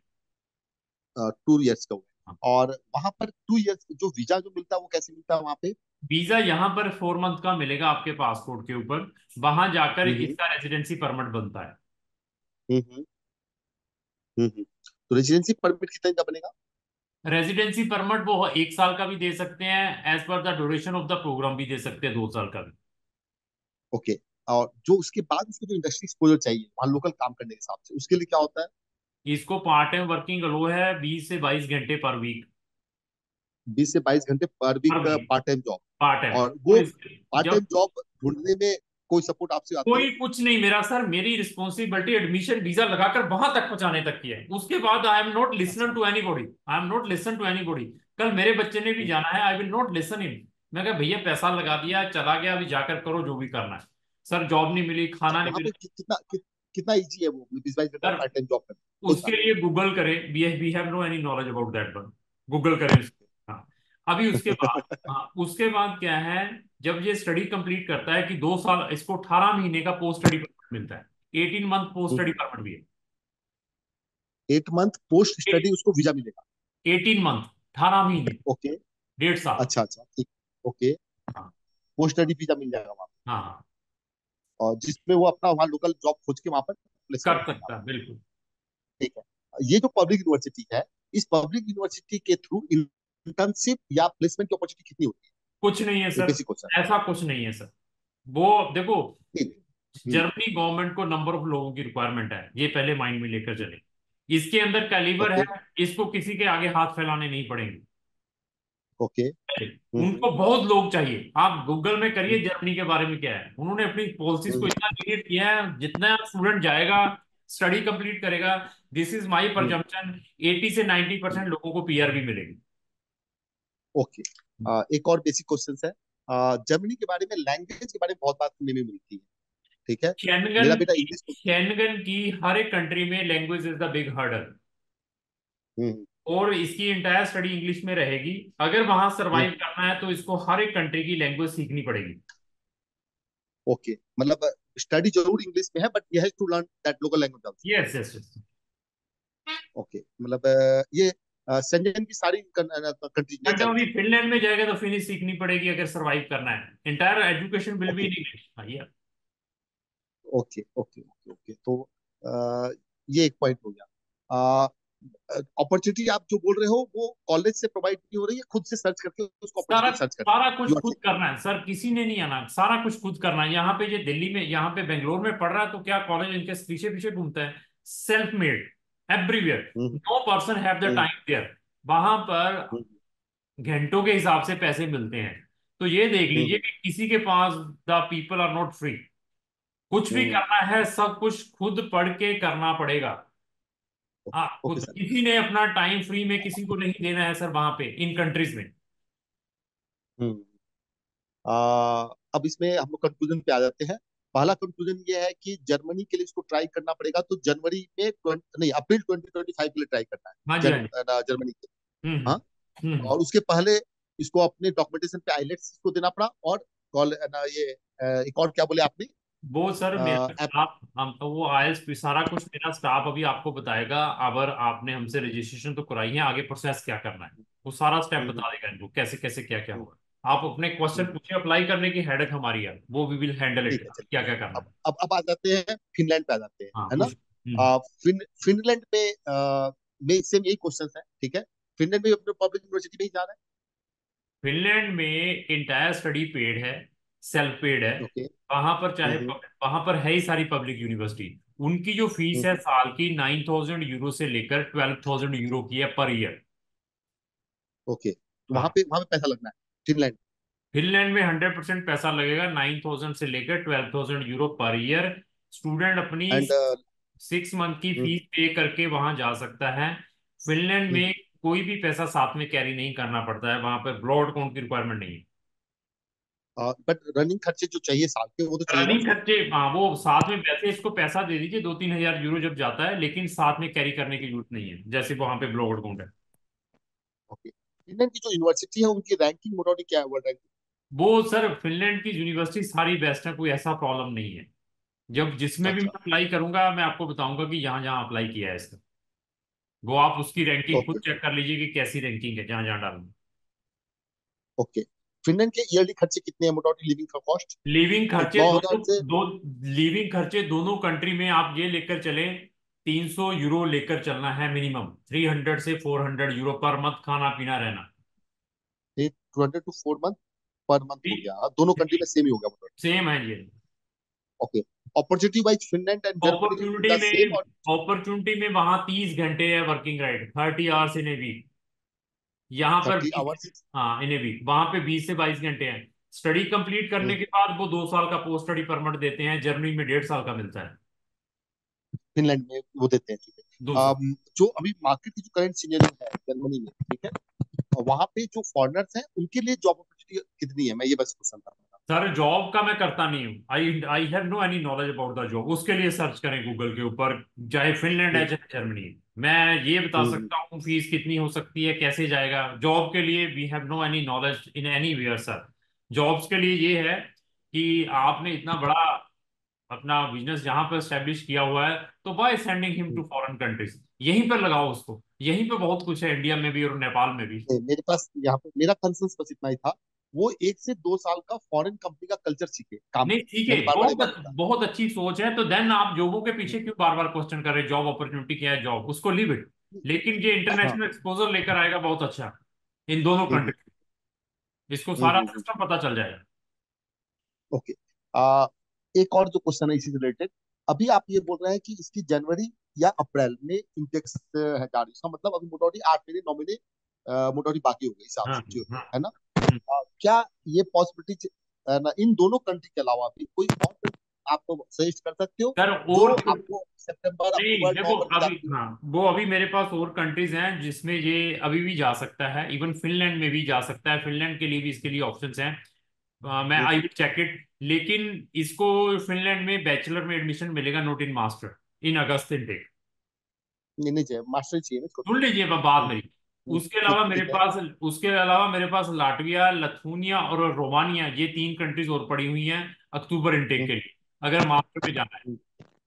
टू ईयर्स का हुआ है। और वहां पर टू ईयर्स जो वीजा जो मिलता है वो कैसे मिलता है वहां पे? वीजा यहाँ पर फोर मंथ का मिलेगा आपके पासपोर्ट के ऊपर, वहां जाकर हम्म हम्म इसका रेजिडेंसी परमिट बनता है। हम्म हम्म हम्म, हम्म। तो रेजिडेंसी परमिट कितने का बनेगा? रेजिडेंसी परमिट वो एक साल का भी दे सकते हैं, as per the duration of the program भी दे सकते हैं, दो साल का भी। ओके। और जो उसके बाद उसको जो इंडस्ट्री एक्सपोजर चाहिए वहाँ लोकल काम करने के हिसाब से, उसके लिए क्या होता है? इसको पार्ट टाइम वर्किंग अलो है, बीस से बाईस घंटे पर वीक। बीस से बाईस घंटे पर वीक पर का week part time job. Part time. और और वो इस पार्ट जब टाइम जॉब ढूंढने में कोई सपोर्ट आपसे आती है? कोई कुछ नहीं, मेरा सर मेरी रिस्पॉन्सिबिलिटी एडमिशन वीजा लगाकर वहां तक पहुंचाने तक की है। उसके बाद आई एम नॉट अच्छा। Listen to anybody, I am not listen to anybody. कल मेरे बच्चे ने भी हम्म, जाना है, I will not listen in. मैं कहा भैया पैसा लगा दिया, चला गया, अभी जाकर करो जो भी करना है। सर जॉब नहीं मिली, खाना नहीं वहां पे मिला। कि, कितना कि, कितना इजी है वो बीस बाईस घंटा सर पार्ट टाइम जॉब करना, कोई उसके सा? लिए गूगल करें, we we have no any knowledge about that one. Google करें उसको। हाँ। अभी उसके बाद, हाँ उसके बाद क्या है, जब ये स्टडी कंप्लीट करता है कि दो साल, इसको अठारह महीने का पोस्ट स्टडी परमिट मिलता है। Eighteen month post study permit भी एट मंथ पोस्ट है। स्टडी उसको वीजा मिलेगा? एटीन मंथ, अठारह महीने, ओके। डेढ़ साल। अच्छा अच्छा, ठीक। ओके। हाँ पोस्ट स्टडी वीजा मिल जाएगा वहां हाँ हाँ, पे, और जिसमें वो अपना वहाँ लोकल जॉब खोज के वहां पर प्लेसमेंट कर हो जाएगा। सकता है बिल्कुल। ठीक है। ये जो पब्लिक यूनिवर्सिटी है, इस पब्लिक यूनिवर्सिटी के थ्रू इंटर्नशिप या प्लेसमेंट की अपॉर्चुनिटी कितनी होती कुछ नहीं है है? Sir, basic question. ऐसा कुछ नहीं है सर। वो देखो, ठीक। हम्म, जर्मनी गवर्नमेंट को नंबर ऑफ लोगों की रिक्वायरमेंट है, ये पहले माइंड में लेकर चले। इसके अंदर कैलिबर है, ओके इसको किसी के आगे हाथ फैलाने नहीं पड़ेंगे। ओके। हम्म हम्म उनको बहुत लोग चाहिए, आप गूगल में करिए हम्म जर्मनी के बारे में क्या है, उन्होंने अपनी पॉलिसीज को हम्म इतना लीड किया है, जितना स्टूडेंट जाएगा स्टडी कंप्लीट करेगा, this is my hmm presumption, eighty से नाइंटी हम्म, परसेंट लोगों को पीआर भी मिलेगी। ओके। आ, एक और बेसिक क्वेश्चन है। आ, जर्मनी के बारे में, लैंग्वेज के बारे में बहुत बात सुनने में मिलती है, ठीक है। शेनगन मेरा बेटा की इंग्लिश। शेनगन की हर एक कंट्री में language is the big hurdle, hmm और इसकी इंटायर स्टडी इंग्लिश में रहेगी। अगर वहां हम्म सरवाइव करना है तो इसको हर एक कंट्री की लैंग्वेज सीखनी पड़ेगी। ओके, मतलब स्टडी जरूर इंग्लिश में है, बट यह to learn that local language also. Yes yes yes. Okay, मतलब अ, ये शेंजन की सारी कंट्रीज में घंटे अभी चलती है। फिनलैंड में जाएगा तो फिनिश सीखनी पड़ेगी अगर सरवाइव करना है, entire education will be okay in English. भैया ओके ओके ओके ओके। तो अ, ये एक पॉइंट हो गया। अपॉर्चुनिटी आप जो बोल रहे हो वो कॉलेज से प्रोवाइड नहीं हो रही है, खुद से सर्च करके उसको सारा अपॉर्चुनिटी सर्च करनी सारा है, कुछ यू आर खुद सेइंग। करना है सर, किसी ने नहीं आना, सारा कुछ खुद करना है। यहाँ पे जो दिल्ली में, यहाँ पे बेंगलोर में पढ़ रहा है तो क्या कॉलेज इनके पीछे पीछे घूमता है? Self made everywhere, hmm no person have the hmm time there. वहां पर हम्म घंटों के हिसाब से पैसे मिलते हैं। तो ये देख लीजिए हम्म कि किसी के पास, the people are not free. कुछ भी हम्म, करना है सब कुछ खुद पढ़ के करना पड़ेगा। हाँ, ओके खुद, सर। किसी ने अपना टाइम फ्री में किसी को नहीं देना है सर, वहां पे इन कंट्रीज में। हम्म आ, अब इसमें हम लोग कंक्लूजन पे आ जाते हैं। पहला कंक्लूजन ये है कि जर्मनी के लिए इसको ट्राई करना पड़ेगा, तो जनवरी में ट्वेंटी नहीं, अप्रैल ट्वेंटी ट्वेंटी फाइव के लिए ट्राई करना है। हाँ जी हाँ जर्म, जी। अ, जर्मनी के। हम्म हाँ। हम्म हम्म। और उसके पहले इसको अपने डॉक्यूमेंटेशन पे आइलेट्स को देना पड़ा, और कॉल ना ये अ, एक और क्या बोले आपने? वो सर मेरा ऐप। स्टाफ, हम तो वो आईएएस सारा कुछ मेरा स्टाफ अभी आपको बताएगा। अगर आपने हमसे रजिस्ट्रेशन तो कराई है, आगे प्रोसेस क्या करना है वो सारा स्टेप हम्म बता देगा इनको, कैसे कैसे क्या क्या हम्म होगा। आप अपने क्वेश्चन हम्म, पूछिए, अप्लाई करने की हेडेक हमारी है, वो वी विल हैंडल इट, ठीक है, क्या चलिए। क्या करना अब है। अब अब आ जाते हैं फिनलैंड पे, आ जाते हैं, हाँ है ना। पूछ। हम्म। आ, फिन फिनलैंड पे आ, में सेम यही क्वेश्चन है, ठीक है। फिनलैंड में अपने पब्लिक यूनिवर्सिटी में ही जाना फिनलैंड में इंटायर स्टडी पेड है, सेल्फ पेड है। है। ओके। वहां पर चाहे हम्म वहां पर है ही सारी पब्लिक यूनिवर्सिटी। उनकी जो फीस है हम्म साल की नाइन थाउजेंड यूरो से लेकर ट्वेल्व थाउजेंड यूरो की है पर ईयर। ओके, तो वहां हाँ, पे वहां पे पैसा लगना है फिनलैंड। फिनलैंड में हंड्रेड परसेंट पैसा लगेगा, नाइन थाउजेंड से लेकर twelve thousand euro per year. Student अपनी एंड सिक्स मंथ की फीस पे करके वहां जा सकता है। फिनलैंड में कोई भी पैसा साथ में कैरी नहीं करना पड़ता है, वहां पर ब्लॉड अकाउंट की रिक्वायरमेंट नहीं है। बट रनिंग खर्चे जो चाहिए साल के, वो तो चाहिए ना रनिंग उसमें। खर्चे, हाँ वो साथ में, वैसे इसको पैसा दे दीजिए दो तीन हजार यूरो जब जाता है, लेकिन साथ में कैरी करने की जरूरत नहीं है, जैसे वहां पे ब्लॉड अकाउंट है। ओके, फिनलैंड की जो यूनिवर्सिटी है उनकी रैंकिंग मोटामोटी क्या है, वर्ल्ड रैंकिंग? वो सर फिनलैंड की यूनिवर्सिटी सारी बेस्ट है, कोई ऐसा प्रॉब्लम नहीं है। जब जिसमें भी अच्छा। मैं अप्लाई करूंगा मैं आपको बताऊंगा कि यहाँ जहाँ अप्लाई किया है इसका, वो आप उसकी रैंकिंग खुद ओके चेक कर लीजिए कि कैसी रैंकिंग है जहाँ जहाँ डालना। ओके। फिनलैंड के ईयरली खर्चे कितने हैं मोटामोटी, लिविंग का कॉस्ट? लिविंग एक खर्चे नौ हजार दोनों से। दो लिविंग खर्चे दोनों कंट्री में आप ये लेकर चले, तीन सौ यूरो लेकर चलना है मिनिमम, थ्री हंड्रेड से four hundred euro per month, खाना पीना रहना। Two hundred to four month per month हो गया, हाँ, दोनों कंट्री में सेम ही हो गया मोटामोटी। सेम है ये। Okay. Opportunity wise Finland and Germany opportunity the same, में और अपॉर्चुनिटी में वहां तीस घंटे है working right, thirty hours in a week. यहाँ पर थर्टी बीस, आवर्स हाँ इन ए वीक, वहां पे बीस से बाईस घंटे हैं। स्टडी कंप्लीट करने के बाद वो दो साल का पोस्ट स्टडी परमिट देते हैं, जर्मनी में डेढ़ साल का मिलता है। फिनलैंड में वो देते हैं, ठीक दो है। साल अम, जो अभी मार्केट की जो करंट सिनेरियो है जर्मनी में, ठीक है, वहां पे जो फॉरेनर्स हैं उनके लिए जॉब अपॉर्चुनिटी कितनी है, मैं ये बस क्वेश्चन था। सर जॉब का मैं करता नहीं हूँ, I I have no any knowledge about the job, उसके लिए सर्च करें गूगल के ऊपर, चाहे फिनलैंड है हम्म चाहे जर्मनी है। मैं ये बता हम्म सकता हूँ फीस कितनी हो सकती है, कैसे जाएगा जॉब के लिए, we have no any knowledge in anywhere sir. Jobs के लिए ये है कि आपने इतना बड़ा अपना बिजनेस जहां पर स्टैब्लिश किया हुआ है, तो by sending him hmm. To foreign countries, यहीं पर लगाओ उसको, यहीं पे बहुत कुछ है, इंडिया में भी और नेपाल में भी। नहीं, मेरे पास यहाँ पे मेरा कंसर्न बस इतना ही था, वो एक से दो साल का फॉरेन कंपनी का कल्चर सीखे काम नहीं में। ठीक है, मैंने बार बार ये बात बहुत बोला। बहुत अच्छी सोच है, तो देन आप जॉबों के पीछे हम्म, क्यों बार बार क्वेश्चन कर रहे हैं, जॉब अपॉर्चुनिटी क्या है, जॉब उसको लीव इट। लेकिन ये हाँ। इंटरनेशनल एक्सपोजर लेकर आएगा बहुत अच्छा इन दोनों हम्म हम्म कंट्री, इसको हम्म सारा हम्म, हम्म, सिस्टम पता चल जाएगा। ओके। एक और जो क्वेश्चन है इसी से रिलेटेड, अभी आप ये बोल रहे हैं कि इसकी जनवरी या अप्रैल में इंटेक्स है जारी, इसका मतलब अभी मोटामोटी आठ महीने नौ महीने अ, मोटामोटी बाकी हो गए हिसाब हाँ से जियो पे, हाँ। है ना? हम्म। अ, क्या ये पॉसिबिलिटी ना इन दोनों कंट्री के अलावा भी कोई और country आप सजेस्ट कर सकते हो सर जो और आपको सितंबर नहीं, अक्टूबर देखो नवंबर में अभी, जाती हो? हाँ वो अभी मेरे पास और कंट्रीज हैं जिसमें ये अभी भी जा सकता है, इवन फिनलैंड में भी जा सकता है, फिनलैंड के लिए भी इसके लिए ऑप्शंस हैं। अ, मैं हम्म, आई विल चेक इट, लेकिन इसको फिनलैंड में बैचलर में एडमिशन मिलेगा, not in master, in August intake. नहीं नहीं चाहिए, मास्टर ही चाहिए ना इसको तो। सुन लीजिए ब- बात हम्म, मेरी। हम्म, उसके ठीक अलावा मेरे ठीक है। पास उसके अलावा मेरे पास लाटविया, लथूनिया और रोमानिया, ये तीन कंट्रीज और पड़ी हुई हैं अक्टूबर इनटेक हम्म, के लिए, अगर मास्टर में जाना है। हम्म।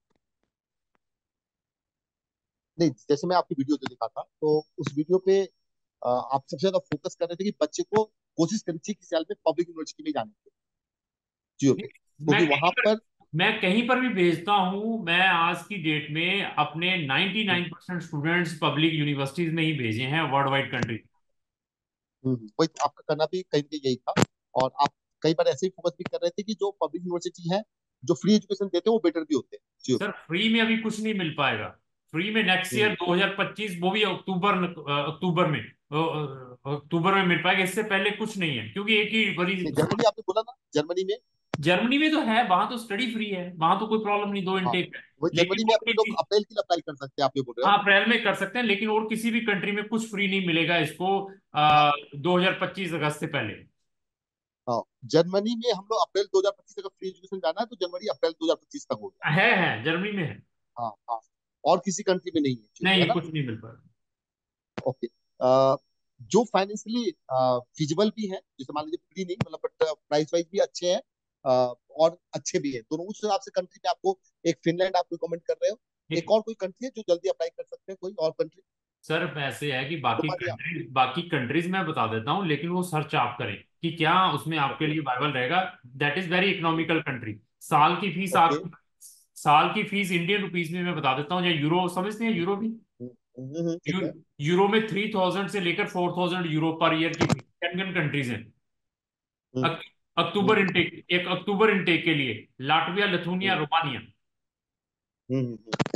नहीं, जैसे मैं आपकी वीडियो जो देखा था तो उस वीडियो पे अ, आप सबसे ज्यादा फोकस कर रहे थे कि बच्चे को कोशिश करनी चाहिए किसी हाल में पब्लिक यूनिवर्सिटी में जाने की, जियो पे, मैं क्योंकि कहीं वहां पर पर। मैं कहीं पर भी भेजता हूं, मैं आज की डेट में अपने हम्म, निन्यानवे परसेंट स्टूडेंट्स पब्लिक यूनिवर्सिटीज में ही भेजे हैं वर्ल्ड वाइड कंट्री। हम्म, वही तो आपका करना भी कहीं पे यही था। और आप कई बार ऐसे ही फोकस भी कर रहे थे कि जो पब्लिक यूनिवर्सिटी है जो फ्री एजुकेशन देते हैं वो बेटर भी होते हैं जियो सर पे। फ्री में अभी कुछ नहीं मिल पाएगा। फ्री में नेक्स्ट ईयर हम्म, दो हज़ार पच्चीस, वो भी अक्टूबर अक्टूबर में अ, अ, अक्टूबर में मिल पाएगा, इससे पहले कुछ नहीं है, क्योंकि एक ही बड़ी। नहीं, जर्मनी आपने बोला ना, जर्मनी में। जर्मनी में तो है, वहां तो स्टडी फ्री है, वहां तो कोई प्रॉब्लम नहीं, दो हाँ, इनटेक है। वही जर्मनी लेकिन में और अपने लोग किसी, अप्रैल के लिए अप्लाई कर सकते हैं, आप ये बोल रहे हो? हाँ अप्रैल में कर सकते हैं, लेकिन और किसी भी कंट्री में कुछ फ्री नहीं मिलेगा इसको हाँ आ, दो हज़ार पच्चीस अगस्त से पहले। हाँ, जर्मनी में हम लोग अप्रैल दो हज़ार पच्चीस तक फ्री एजुकेशन जाना है तो जनवरी अप्रैल दो हज़ार पच्चीस तक हो गया। है है जर्मनी में है। हाँ हाँ, और किसी कंट्री में नहीं है जियो पे, है नहीं, ना? कुछ नहीं मिल पाएगा। ओके। जो फाइनेंशियली फिजिबल भी है, जैसे मान लीजिए फ्री नहीं मतलब बट प्राइस वाइज भी अच्छे हैं, अ, और अच्छे भी है दोनों, उस हिसाब से कंट्री में आपको एक फिनलैंड आप रिकमेंड कर रहे हो, एक एक और कोई कंट्री है जो जल्दी अप्लाई कर सकते हैं, कोई और कंट्री? सर ऐसे है कि बाकी रोमानिया। कंट्रीज बाकी कंट्रीज मैं बता देता हूँ, लेकिन वो सर्च आप करें कि क्या उसमें आपके ओके लिए वायबल रहेगा। That is very economical country. साल की फीस ओके। आप साल की फीस इंडियन रुपीज में मैं बता देता हूँ, या यूरो समझते हैं, यूरो भी। हम्म, हम्म, हम्म, ठीक यू, है। यूरो में थ्री थाउजेंड से लेकर four thousand euro per year की फीस, टेन कंट्रीज हैं। हम्म, अक, हम्म, अक्टूबर इनटेक, एक अक्टूबर इनटेक के लिए लाटविया, लथूनिया, हम्म, रोमानिया। हम्म, हम्म।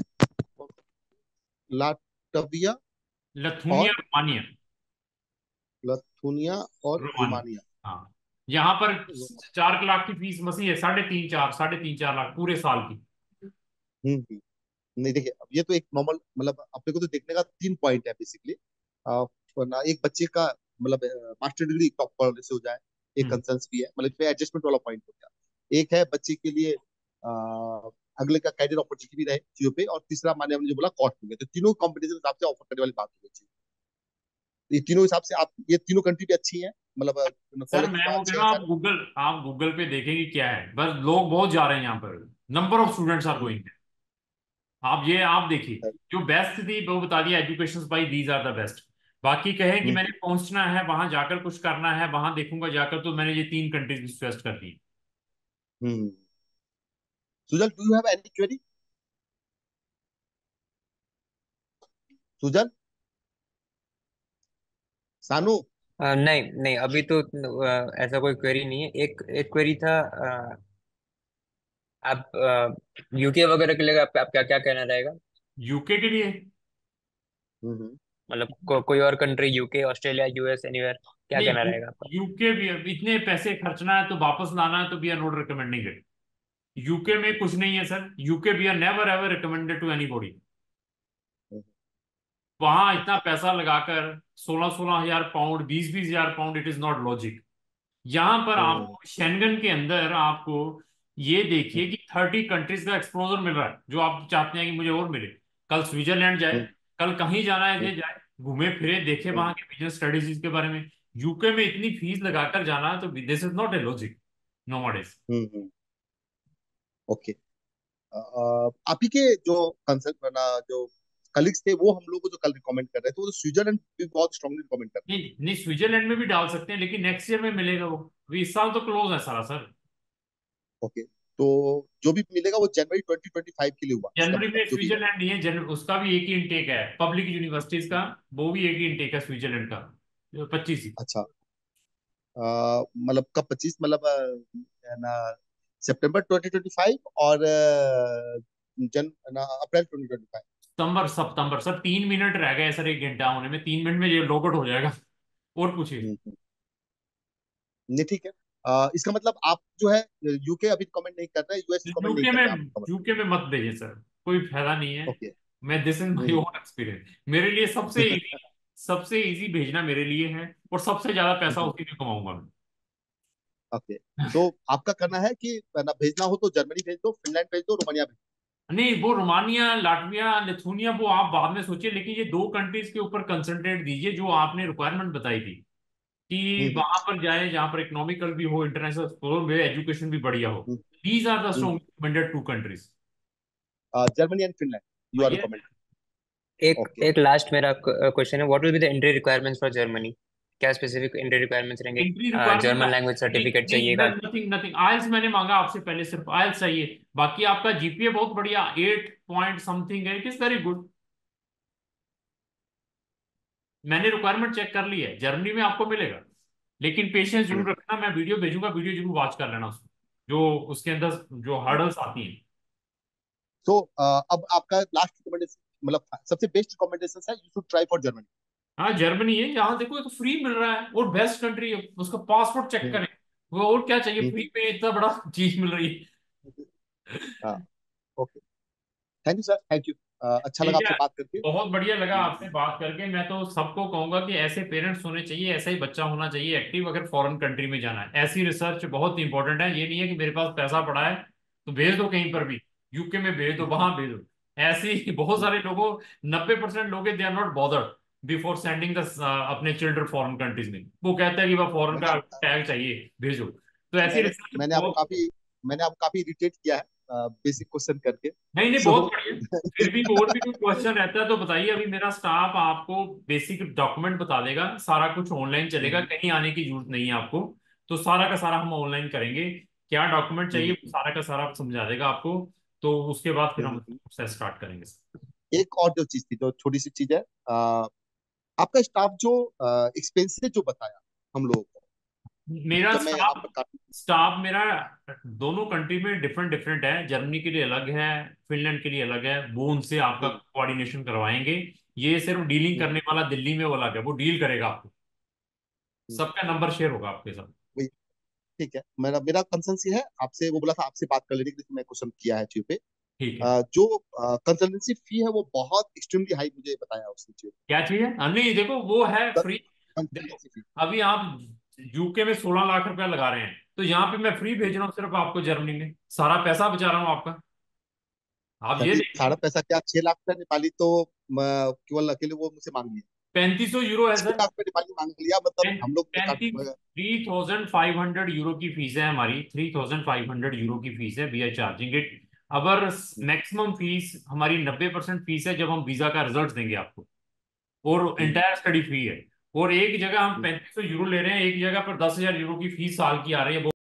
लाटविया लथूनिया, और रोमानिया। लिथुआनिया और रोमानिया, रोमानिया। हाँ। यहाँ पर रोमा- चार लाख की फीस मसी है, साढ़े तीन चार साढ़े तीन चार लाख पूरे साल की। हम्म, हम्म। नहीं देखिए, अब ये तो एक नॉर्मल मतलब अपने को तो देखने का तीन पॉइंट है बेसिकली। ना एक बच्चे का मतलब मास्टर डिग्री टॉप कॉलेज से हो जाए, एक हम्म। कंसर्न भी है, मतलब इसमें एडजस्टमेंट वाला पॉइंट हो गया। एक है बच्चे के लिए अ, अगले का कैरियर अपॉर्चुनिटी भी रहे जियो पे, और तीसरा माने हमने जो बोला कॉस्ट हो गया, तो तीनों कॉम्पिटिशन हिसाब से ऑफर करने वाली बात हो गई। ये तीनों हिसाब से आप ये तीनों कंट्री भी अच्छी हैं, मतलब सर कॉलेज भी मैं वहाँ वो कह अच्छे रहा हैं हूँ, सर। आप गूगल आप गूगल पे देखेंगे क्या है, बस लोग बहुत जा रहे हैं यहाँ पर, number of students are hmm, going. आप ये आप देखिए, हम्म, जो बेस्ट थी वो बता दिया, education by these are the best. बाकी कहें कि हम्म, मैंने पहुंचना है वहां जाकर कुछ करना है, वहां देखूंगा जाकर, तो मैंने ये तीन कंट्रीज सजेस्ट कर दी। हम्म। Sujal, do you have any query? Sujal, Sanu. अ, नहीं नहीं, अभी तो अ, ऐसा कोई क्वेरी नहीं है। एक एक क्वेरी था। अ, आप यूके वगैरह के लिए आप, आप क्या क्या कहना रहेगा? यूके के लिए, हम्म, मतलब को, कोई और country, UK, Australia, US, anywhere, क्या कहना नहीं रहेगा आपका? यूके भी इतने पैसे खर्चना है तो वापस लाना है तो we are not recommending it. UK में कुछ नहीं है sir, UK we are never ever recommended to anybody. वहां इतना पैसा लगाकर सोलह सोलह हजार पाउंड, बीस बीस हजार pound, it is not logic. यहाँ पर आपको शेंगन के अंदर आपको ये देखिए कि थर्टी कंट्रीज का एक्सप्लोजर मिल रहा है, जो आप चाहते हैं कि मुझे और मिले। कल स्विट्जरलैंड जाए, कल कहीं जाना है जे जाए, घूमे फिरे, देखे वहां के बिजनेस स्ट्रेटेजीज के बारे में। यूके में इतनी फीस लगाकर जाना है तो this is not a logic no. Okay. आप ही के जो कंसर्न ना जो कलीग्स थे वो हम लोग को जो कल रिकमेंड कर रहे थे वो तो स्विट्जरलैंड भी बहुत स्ट्रांगली रिकमेंड कर रहे नहीं नहीं, स्विट्जरलैंड में भी डाल सकते हैं, लेकिन नेक्स्ट ईयर में मिलेगा वो, अभी इस साल तो क्लोज है सारा सर। थे। ओके, तो जो भी मिलेगा वो जनवरी ट्वेंटी ट्वेंटी फाइव के लिए हुआ, इसका जनवरी मतलब में जो भी है। स्विट्जरलैंड नहीं है, जन, उसका भी एक ही इनटेक है पब्लिक यूनिवर्सिटीज का, वो भी एक ही इनटेक है स्विट्जरलैंड का, पच्चीस ही। अच्छा। अ, मतलब कब पच्चीस मतलब अ, है ना, सितंबर ट्वेंटी ट्वेंटी फाइव और अ, जन ना, अप्रैल ट्वेंटी ट्वेंटी फाइव। सितंबर सितंबर सर, तीन मिनट रह गए सर, एक घंटा होने में, तीन मिनट में ये लॉग आउट हो जाएगा। और पूछिए। नहीं ठीक है। अ, इसका मतलब आप जो है यूके अभी कमेंट नहीं कर रहे, यूएस कमेंट नहीं यूके कर में, रहे आपका मतलब। यूके में मत भेजिए सर, कोई फायदा नहीं है। ओके। मैं this is my hmm. Own experience, मेरे लिए सबसे इजी, सबसे इजी भेजना मेरे लिए है, और सबसे ज्यादा पैसा उसी में कमाऊंगा मैं। ओके। तो आपका करना है कि ना भेजना हो तो जर्मनी भेज दो, फिनलैंड भेज दो, रोमानिया भेज नहीं, वो रोमानिया, लाटविया, लिथुनिया वो आप बाद में सोचिए, लेकिन ये दो कंट्रीज के ऊपर कंसंट्रेट दीजिए जो आपने रिक्वायरमेंट बताई थी, दो। कि हम्म वहां पर जाए जहां पर इकोनॉमिकल भी हो, इंटरनेशनल एक्सप्लोर भी हो, एजुकेशन भी बढ़िया हो। Hmm these are the hmm. Strong recommended two countries. Germany and Finland you are ये रिकमेंड। एक ओके। एक लास्ट मेरा क्वेश्चन है, what will be the entry requirements for Germany? क्या स्पेसिफिक एंट्री रिक्वायरमेंट्स रहेंगे? एंट्री रिक्वायरमेंट, जर्मन लैंग्वेज नहीं certificate नहीं, चाहिएगा? नथिंग नथिंग, आयल्स मैंने मांगा आपसे पहले, सिर्फ आयल्स चाहिए। बाकी आपका जीपीए बहुत बढ़िया, एट पॉइंट समथिंग है, इट इज वेरी गुड। मैंने रिक्वायरमेंट चेक कर ली है, जर्मनी में आपको मिलेगा। लेकिन पेशेंस जरूर रखना, मैं वीडियो भेजूंगा, वीडियो जरूर वॉच कर लेना उसको, जो उसके अंदर जो हर्डल्स आती हैं। तो अब आपका लास्ट रिकमेंडेशन, मतलब सबसे बेस्ट रिकमेंडेशन है you should try for Germany. हाँ, जर्मनी है, यहाँ देखो तो फ्री मिल रहा है, और बेस्ट कंट्री है, उसका पासपोर्ट चेक करें, वो और क्या चाहिए, फ्री में इतना बड़ा चीज मिल रही है। हाँ। Okay. Thank you sir, thank you. अच्छा लगा ठीक आपसे है, बात करके। बहुत बढ़िया लगा हम्म, आपसे बात करके। मैं तो सबको कहूंगा कि ऐसे पेरेंट्स होने चाहिए, ऐसा ही बच्चा होना चाहिए एक्टिव, अगर फॉरेन कंट्री में जाना है। ऐसी रिसर्च बहुत इंपॉर्टेंट है, ये नहीं है कि मेरे पास पैसा पड़ा है तो भेज दो कहीं पर भी, यूके में भेज दो, वहां भेज दो। ऐसी ही बहुत सारे लोगों, नब्बे परसेंट लोग they are not bothered before sending the अपने चिल्ड्रन फॉरेन कंट्रीज में, वो कहता है कि वह फॉरेन मैंने का आप, टैग चाहिए, भेजो। तो ऐसी मैंने रिसर्च मैंने आपको बहुत, काफी मैंने आपको काफी इरिटेट किया है बेसिक क्वेश्चन करके। नहीं नहीं, बहुत सो बढ़िया। फिर भी और भी कोई क्वेश्चन रहता है तो बताइए, अभी मेरा स्टाफ आपको बेसिक डॉक्यूमेंट बता देगा, सारा कुछ ऑनलाइन चलेगा, कहीं आने की जरूरत नहीं है आपको। तो सारा का सारा हम ऑनलाइन करेंगे, क्या डॉक्यूमेंट चाहिए वो सारा का सारा समझा देगा आपको। तो उसके बाद फिर हम प्रोसेस स्टार्ट करेंगे। एक और जो चीज थी, जो छोटी सी चीज है, अ, आपका स्टाफ जो एक्सपेंसेस जो बताया हम लोगों को, मेरा जब मैं यहाँ स्टाफ, पर काफी। स्टाफ मेरा दोनों कंट्री में डिफरेंट डिफरेंट है, जर्मनी के लिए अलग है, फिनलैंड के लिए अलग है, वो उनसे आपका हम्म, कोऑर्डिनेशन करवाएंगे। ये सिर्फ डीलिंग हम्म, करने वाला दिल्ली में वो अलग है, वो डील करेगा आपको, हम्म, सबका नंबर शेयर होगा आपके साथ। वही। ठीक है, मेरा मेरा कंसर्न ये है आपसे, वो बोला था आपसे बात कर लेने के लिए, मैं क्वेश्चन किया है चीज पे। ठीक है। अ, जो कंसल्टेंसी फी है वो बहुत एक्सट्रीमली हाई मुझे बताया उसने चीज। क्या चाहिए? हाँ, नहीं देखो वो है फ्री। देखो, कंसल्टेंसी फी। अभी आप यूके में सोलह लाख रुपया लगा रहे हैं, तो यहाँ पे मैं फ्री भेज रहा हूँ सिर्फ आपको, जर्मनी में सारा पैसा बचा रहा हूँ आपका। आप ये सारा देखिए, पैसा क्या, छह लाख रुपया नेपाली तो म, केवल अकेले वो मुझसे मांग लिया। पैंतीस सौ यूरो है छह सर। लाख रुपया नेपाली मांग लिया, मतलब हम लोग पैंतीस, काट- three thousand five hundred euro की फीस है हमारी, three thousand five hundred euro की फीस है, वी आर चार्जिंग इट। अगर मैक्सिमम फीस हमारी नब्बे परसेंट फीस है जब हम वीजा का रिजल्ट देंगे आपको, और हम्म, एंटायर स्टडी फ्री है। और एक जगह हम हम्म, पैंतीस सौ यूरो ले रहे हैं, एक जगह पर दस हजार यूरो की फीस साल की आ रही है।